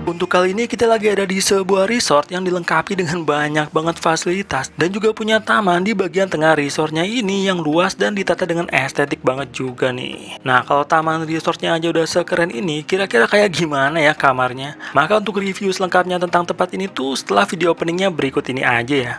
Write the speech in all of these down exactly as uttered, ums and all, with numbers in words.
Untuk kali ini kita lagi ada di sebuah resort yang dilengkapi dengan banyak banget fasilitas dan juga punya taman di bagian tengah resortnya ini yang luas dan ditata dengan estetik banget juga nih. Nah, kalau taman resortnya aja udah sekeren ini, kira-kira kayak gimana ya kamarnya? Maka untuk review selengkapnya tentang tempat ini tuh setelah video openingnya berikut ini aja ya.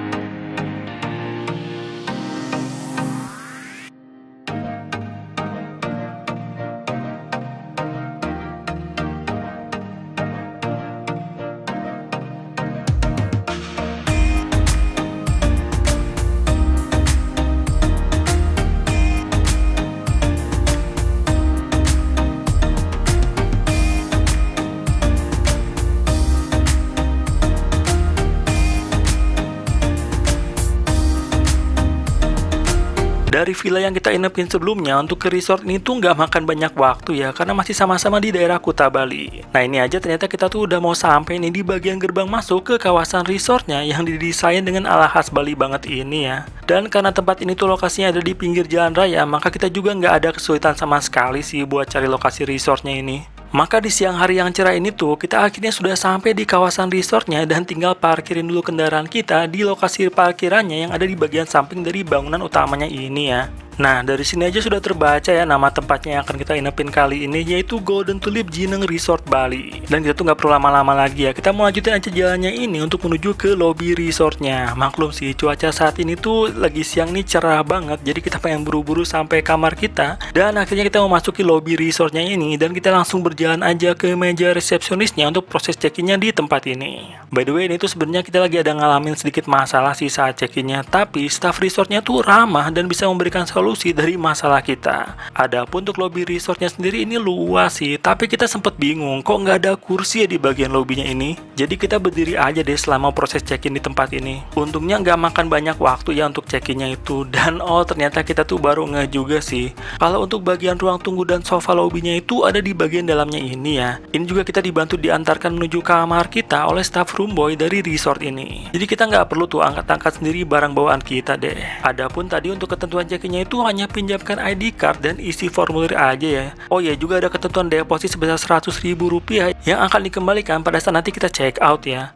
Dari villa yang kita inepin sebelumnya, untuk ke resort ini tuh nggak makan banyak waktu ya, karena masih sama-sama di daerah Kuta Bali. Nah ini aja ternyata kita tuh udah mau sampai nih di bagian gerbang masuk ke kawasan resortnya yang didesain dengan ala khas Bali banget ini ya. Dan karena tempat ini tuh lokasinya ada di pinggir jalan raya, maka kita juga nggak ada kesulitan sama sekali sih buat cari lokasi resortnya ini. Maka di siang hari yang cerah ini tuh, kita akhirnya sudah sampai di kawasan resortnya dan tinggal parkirin dulu kendaraan kita di lokasi parkirannya yang ada di bagian samping dari bangunan utamanya ini ya. Nah, dari sini aja sudah terbaca ya nama tempatnya yang akan kita inepin kali ini, yaitu Golden Tulip Jineng Resort Bali. Dan kita tuh nggak perlu lama-lama lagi ya, kita mau lanjutin aja jalannya ini untuk menuju ke lobby resortnya. Maklum sih, cuaca saat ini tuh lagi siang nih cerah banget, jadi kita pengen buru-buru sampai kamar kita. Dan akhirnya kita mau masuki lobby resortnya ini, dan kita langsung berjalan aja ke meja resepsionisnya untuk proses check-innya di tempat ini. By the way, ini tuh sebenarnya kita lagi ada ngalamin sedikit masalah sih saat check-innya, tapi staff resortnya tuh ramah dan bisa memberikan solusi dari masalah kita. Adapun untuk lobby resortnya sendiri ini luas sih, tapi kita sempat bingung kok nggak ada kursi ya di bagian lobbynya ini. Jadi kita berdiri aja deh selama proses check-in di tempat ini. Untungnya nggak makan banyak waktu ya untuk check-innya itu, dan oh ternyata kita tuh baru nge juga sih. Kalau untuk bagian ruang tunggu dan sofa lobbynya itu ada di bagian dalamnya ini ya. Ini juga kita dibantu diantarkan menuju kamar kita oleh staff room boy dari resort ini. Jadi kita nggak perlu tuh angkat-angkat sendiri barang bawaan kita deh. Adapun tadi untuk ketentuan check-innya itu hanya pinjamkan I D card dan isi formulir aja ya. Oh ya, juga ada ketentuan deposit sebesar seratus ribu rupiah yang akan dikembalikan pada saat nanti kita check out ya.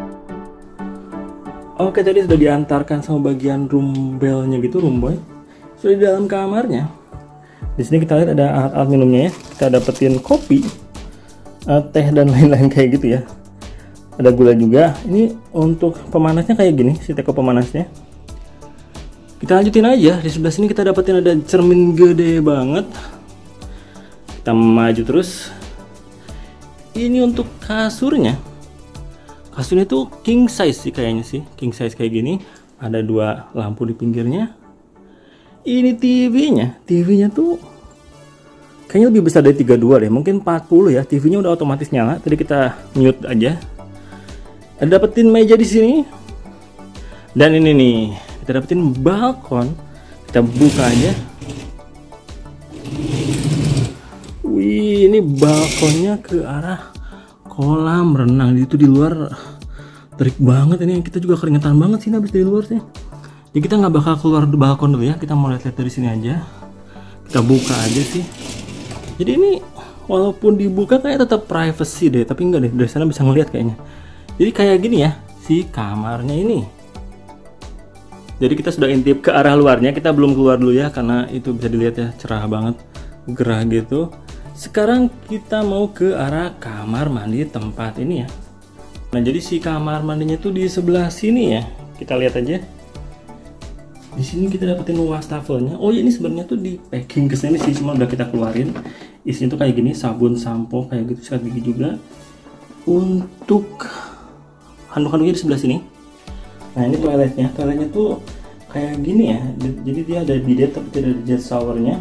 Oke, tadi sudah diantarkan sama bagian room bellnya gitu, room boy. Sudah di dalam kamarnya. Di sini kita lihat ada alat-alat minumnya ya. Kita dapetin kopi, teh dan lain-lain kayak gitu ya. Ada gula juga. Ini untuk pemanasnya kayak gini, si teko pemanasnya. Kita lanjutin aja, di sebelah sini kita dapetin ada cermin gede banget. Kita maju terus. Ini untuk kasurnya. Kasurnya tuh king size sih kayaknya sih, king size kayak gini. Ada dua lampu di pinggirnya. Ini T V-nya, T V-nya tuh kayaknya lebih besar dari tiga puluh dua deh, mungkin empat puluh ya. T V-nya udah otomatis nyala. Tadi kita mute aja. Ada dapetin meja di sini. Dan ini nih, kita dapetin balkon. Kita buka aja. Wih, ini balkonnya ke arah kolam renang. Itu di luar terik banget ini. Kita juga keringetan banget sih habis dari luar sih. Jadi kita nggak bakal keluar di balkon dulu ya. Kita mau lihat-lihat dari sini aja. Kita buka aja sih. Jadi ini walaupun dibuka kayak tetap privacy deh, tapi enggak deh, dari sana bisa ngeliat kayaknya. Jadi kayak gini ya si kamarnya ini. Jadi kita sudah intip ke arah luarnya, kita belum keluar dulu ya karena itu bisa dilihat ya cerah banget, gerah gitu. Sekarang kita mau ke arah kamar mandi tempat ini ya. Nah jadi si kamar mandinya tuh di sebelah sini ya. Kita lihat aja. Di sini kita dapetin wastafelnya. Oh ya, ini sebenarnya tuh di packing ke sini sih, cuma udah kita keluarin. Isinya tuh kayak gini, sabun, sampo kayak gitu, sikat gigi juga. Untuk handuk-handuknya di sebelah sini. Nah ini toiletnya, toiletnya tuh kayak gini ya. Jadi dia ada bidet tapi tidak ada jet showernya.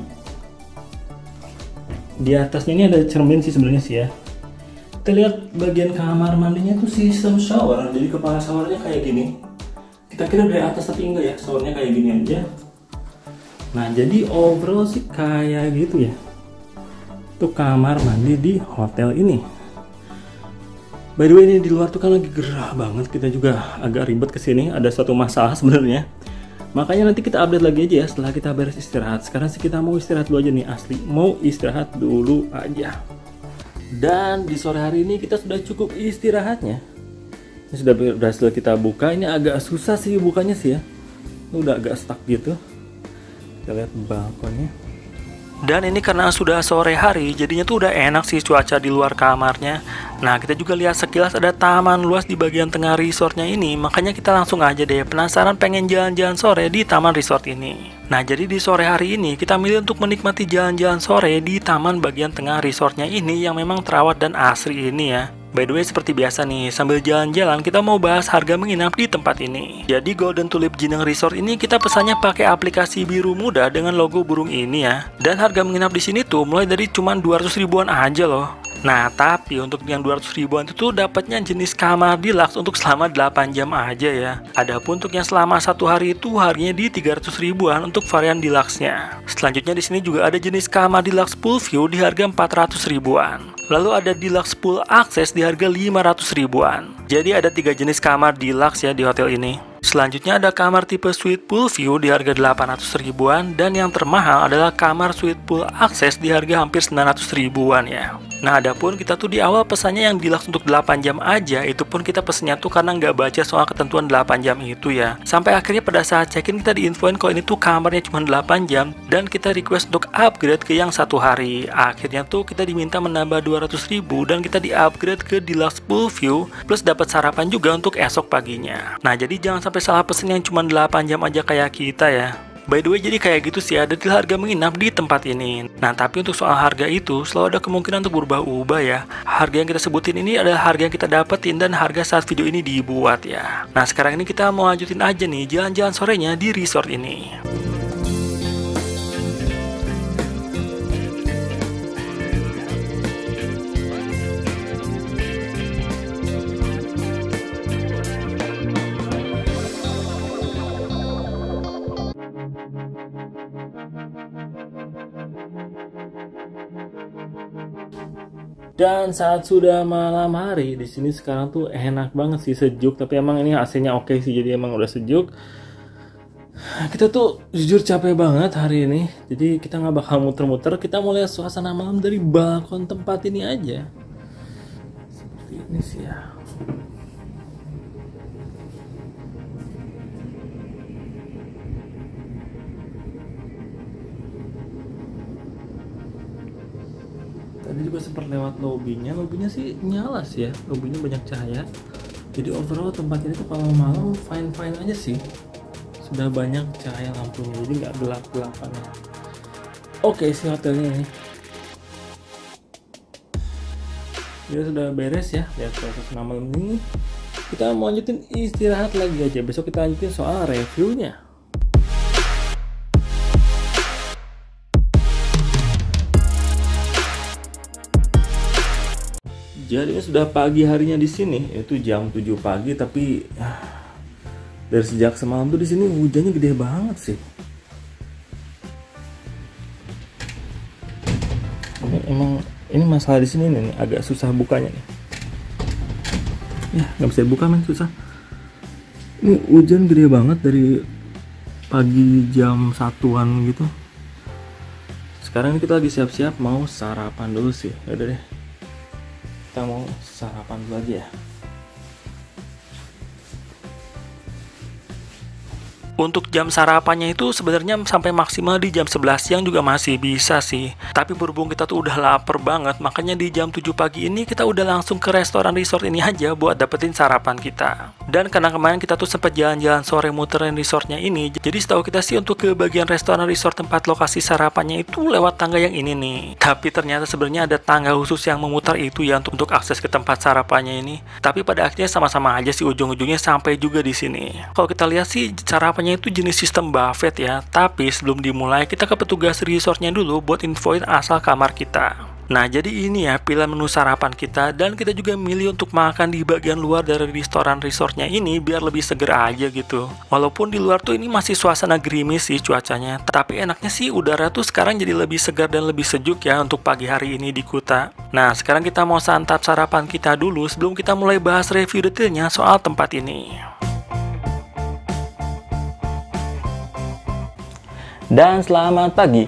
Di atasnya ini ada cermin sih sebenarnya sih ya. Kita lihat bagian kamar mandinya tuh sistem shower. Jadi kepala showernya kayak gini. Kita kira dari atas tapi enggak ya, showernya kayak gini aja. Nah jadi overall sih kayak gitu ya. Itu kamar mandi di hotel ini. By the way, ini di luar tuh kan lagi gerah banget. Kita juga agak ribet kesini. Ada suatu masalah sebenarnya. Makanya nanti kita update lagi aja ya setelah kita beres istirahat. Sekarang sih kita mau istirahat dulu aja nih, asli. Mau istirahat dulu aja. Dan di sore hari ini kita sudah cukup istirahatnya. Ini sudah berhasil kita buka. Ini agak susah sih bukanya sih ya. Ini udah agak stuck gitu. Kita lihat balkonnya. Dan ini karena sudah sore hari, jadinya tuh udah enak sih cuaca di luar kamarnya. Nah, kita juga lihat sekilas ada taman luas di bagian tengah resortnya ini. Makanya kita langsung aja deh penasaran pengen jalan-jalan sore di taman resort ini. Nah, jadi di sore hari ini kita milih untuk menikmati jalan-jalan sore di taman bagian tengah resortnya ini yang memang terawat dan asri ini ya. By the way, seperti biasa nih, sambil jalan-jalan kita mau bahas harga menginap di tempat ini. Jadi Golden Tulip Jineng Resort ini kita pesannya pakai aplikasi biru muda dengan logo burung ini ya. Dan harga menginap di sini tuh mulai dari cuma dua ratus ribuan aja loh. Nah, tapi untuk yang dua ratus ribuan itu tuh dapatnya jenis kamar deluxe untuk selama delapan jam aja ya. Adapun untuk yang selama satu hari itu harganya di tiga ratus ribuan untuk varian deluxe-nya. Selanjutnya di sini juga ada jenis kamar deluxe pool view di harga empat ratus ribuan. Lalu ada deluxe pool access di harga lima ratus ribuan. Jadi ada tiga jenis kamar deluxe ya di hotel ini. Selanjutnya ada kamar tipe suite pool view di harga delapan ratus ribuan. Dan yang termahal adalah kamar suite pool access di harga hampir sembilan ratus ribuan ya. Nah, adapun kita tuh di awal pesannya yang deluxe untuk delapan jam aja. Itu pun kita pesannya tuh karena nggak baca soal ketentuan delapan jam itu ya. Sampai akhirnya pada saat check-in kita diinfoin kalau ini tuh kamarnya cuma delapan jam. Dan kita request untuk upgrade ke yang satu hari. Akhirnya tuh kita diminta menambah dua ratus ribu dan kita di-upgrade ke deluxe pool view. Plus dapat sarapan juga untuk esok paginya. Nah, jadi jangan sampai salah pesen yang cuma delapan jam aja kayak kita ya. By the way, jadi kayak gitu sih ada deal harga menginap di tempat ini. Nah, tapi untuk soal harga itu selalu ada kemungkinan untuk berubah-ubah ya. Harga yang kita sebutin ini adalah harga yang kita dapetin dan harga saat video ini dibuat ya. Nah, sekarang ini kita mau lanjutin aja nih jalan-jalan sorenya di resort ini. Dan saat sudah malam hari di sini sekarang tuh enak banget sih, sejuk. Tapi emang ini A C-nya oke sih, jadi emang udah sejuk. Kita tuh jujur capek banget hari ini, jadi kita nggak bakal muter-muter. Kita mau lihat suasana malam dari balkon tempat ini aja. Seperti ini sih ya. Tadi juga sempat lewat lobbynya, lobbynya sih nyala sih ya, lobbynya banyak cahaya. Jadi overall tempat ini tuh kalau malam fine fine aja sih, sudah banyak cahaya lampunya, jadi nggak gelap gelapan. Oke sih hotelnya ini, ya sudah beres ya lihat suasana malam ini. Kita mau lanjutin istirahat lagi aja, besok kita lanjutin soal reviewnya. Jadi ini sudah pagi harinya di sini, itu jam tujuh pagi, tapi ah, dari sejak semalam tuh di sini hujannya gede banget sih. Ini emang ini masalah di sini nih, agak susah bukanya nih. Ya nggak bisa dibuka men, susah. Ini hujan gede banget dari pagi jam satuan gitu. Sekarang ini kita lagi siap-siap mau sarapan dulu sih, udah deh. Kita mau sarapan dulu aja ya. Untuk jam sarapannya itu sebenarnya sampai maksimal di jam sebelas siang juga masih bisa sih. Tapi berhubung kita tuh udah lapar banget, makanya di jam tujuh pagi ini kita udah langsung ke restoran resort ini aja buat dapetin sarapan kita. Dan karena kemarin kita tuh sempat jalan-jalan sore muterin resortnya ini, jadi setahu kita sih untuk ke bagian restoran resort tempat lokasi sarapannya itu lewat tangga yang ini nih. Tapi ternyata sebenarnya ada tangga khusus yang memutar itu ya untuk, untuk akses ke tempat sarapannya ini. Tapi pada akhirnya sama-sama aja sih, ujung-ujungnya sampai juga di sini. Kalau kita lihat sih sarapannya itu jenis sistem buffet ya, tapi sebelum dimulai kita ke petugas resortnya dulu buat infoin asal kamar kita. Nah, jadi ini ya pilihan menu sarapan kita, dan kita juga milih untuk makan di bagian luar dari restoran resortnya ini biar lebih seger aja gitu. Walaupun di luar tuh ini masih suasana gerimis sih cuacanya, tapi enaknya sih udara tuh sekarang jadi lebih segar dan lebih sejuk ya untuk pagi hari ini di Kuta. Nah, sekarang kita mau santap sarapan kita dulu sebelum kita mulai bahas review detailnya soal tempat ini. Dan selamat pagi.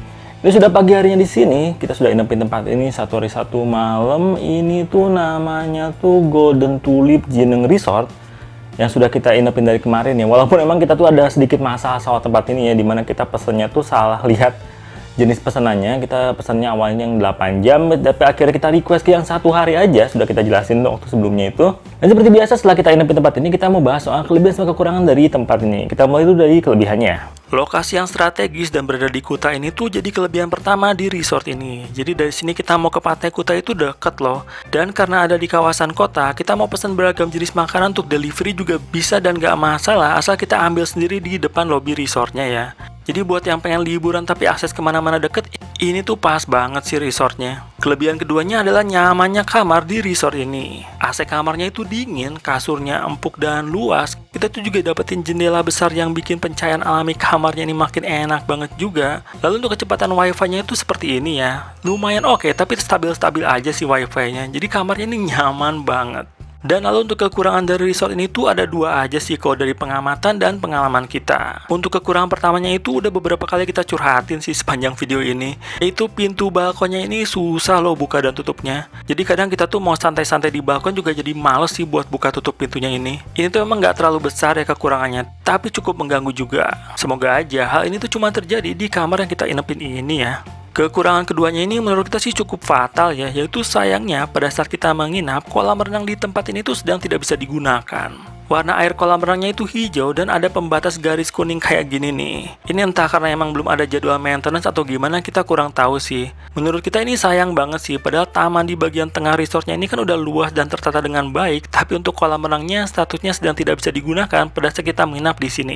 Ini sudah pagi harinya di sini, kita sudah inepin tempat ini satu hari satu malam. Ini tuh namanya tuh Golden Tulip Jineng Resort yang sudah kita inepin dari kemarin ya. Walaupun emang kita tuh ada sedikit masalah soal tempat ini ya, dimana kita pesennya tuh salah lihat jenis pesanannya. Kita pesannya awalnya yang delapan jam, tapi akhirnya kita request ke yang satu hari aja. Sudah kita jelasin waktu sebelumnya itu. Dan seperti biasa setelah kita inepin tempat ini, kita mau bahas soal kelebihan sama kekurangan dari tempat ini. Kita mulai dulu dari kelebihannya. Lokasi yang strategis dan berada di Kuta ini tuh jadi kelebihan pertama di resort ini. Jadi dari sini kita mau ke Pantai Kuta itu deket loh. Dan karena ada di kawasan kota, kita mau pesan beragam jenis makanan untuk delivery juga bisa dan gak masalah asal kita ambil sendiri di depan lobi resortnya ya. Jadi buat yang pengen liburan tapi akses kemana-mana deket, ini tuh pas banget sih resortnya. Kelebihan keduanya adalah nyamannya kamar di resort ini. A C kamarnya itu dingin, kasurnya empuk dan luas. Kita tuh juga dapetin jendela besar yang bikin pencahayaan alami kamarnya ini makin enak banget juga. Lalu untuk kecepatan wifi-nya itu seperti ini ya. Lumayan oke, tapi stabil-stabil aja sih wifi-nya. Jadi kamarnya ini nyaman banget. Dan lalu untuk kekurangan dari resort ini tuh ada dua aja sih kalau dari pengamatan dan pengalaman kita. Untuk kekurangan pertamanya itu udah beberapa kali kita curhatin sih sepanjang video ini, yaitu pintu balkonnya ini susah loh buka dan tutupnya. Jadi kadang kita tuh mau santai-santai di balkon juga jadi males sih buat buka tutup pintunya ini. Ini tuh emang nggak terlalu besar ya kekurangannya, tapi cukup mengganggu juga. Semoga aja hal ini tuh cuma terjadi di kamar yang kita inepin ini ya. Kekurangan keduanya ini menurut kita sih cukup fatal ya, yaitu sayangnya pada saat kita menginap, kolam renang di tempat ini tuh sedang tidak bisa digunakan. Warna air kolam renangnya itu hijau dan ada pembatas garis kuning kayak gini nih. Ini entah karena emang belum ada jadwal maintenance atau gimana, kita kurang tahu sih. Menurut kita ini sayang banget sih, padahal taman di bagian tengah resortnya ini kan udah luas dan tertata dengan baik, tapi untuk kolam renangnya statusnya sedang tidak bisa digunakan pada saat kita menginap di sini.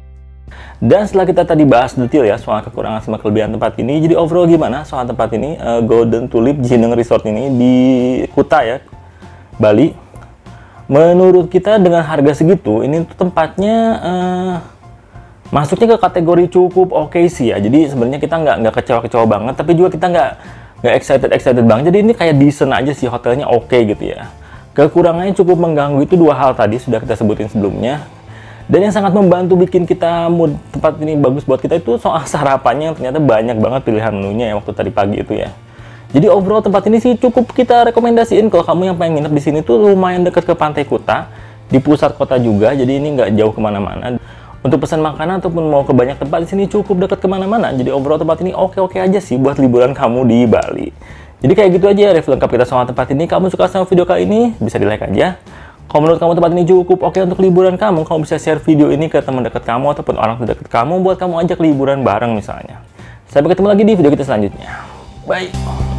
Dan setelah kita tadi bahas detail ya soal kekurangan sama kelebihan tempat ini, jadi overall gimana soal tempat ini, uh, Golden Tulip Jineng Resort ini di Kuta ya, Bali. Menurut kita dengan harga segitu, ini tuh tempatnya uh, masuknya ke kategori cukup oke okay sih ya. Jadi sebenarnya kita nggak nggak kecewa-kecewa banget, tapi juga kita nggak nggak excited excited banget. Jadi ini kayak decent aja sih, hotelnya oke okay gitu ya. Kekurangannya cukup mengganggu itu dua hal tadi sudah kita sebutin sebelumnya. Dan yang sangat membantu bikin kita mood tempat ini bagus buat kita itu soal sarapannya yang ternyata banyak banget pilihan menunya ya waktu tadi pagi itu ya. Jadi overall tempat ini sih cukup kita rekomendasiin kalau kamu yang pengen nginep di sini tuh lumayan dekat ke Pantai Kuta, di pusat kota juga, jadi ini nggak jauh kemana-mana. Untuk pesan makanan ataupun mau ke banyak tempat di sini cukup dekat kemana-mana. Jadi overall tempat ini oke-oke aja sih buat liburan kamu di Bali. Jadi kayak gitu aja review lengkap kita soal tempat ini. Kamu suka sama video kali ini bisa di like aja. Kalau menurut kamu tempat ini cukup oke untuk liburan kamu, kamu bisa share video ini ke teman dekat kamu ataupun orang terdekat kamu buat kamu ajak liburan bareng misalnya. Sampai ketemu lagi di video kita selanjutnya. Bye!